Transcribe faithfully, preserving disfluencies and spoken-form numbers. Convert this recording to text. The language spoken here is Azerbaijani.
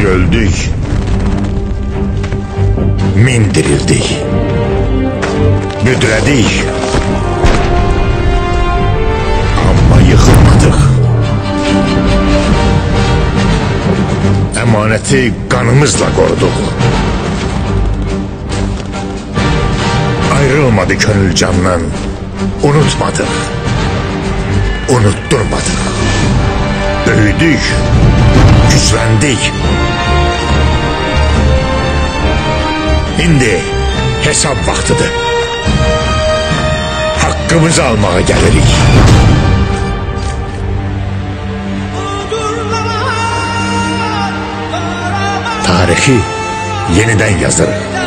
Bir öldük, min dirildik. Büdrədik, amma yıxılmadıq. Əmanəti qanımızla qoruduq. Ayrılmadı könül candan, unutmadıq, unutturmadıq. Böyüdük, gücləndik. İndi hesab vaxtıdır. Hakkımızı almağa gelirik. Tarihi yeniden yazırıq.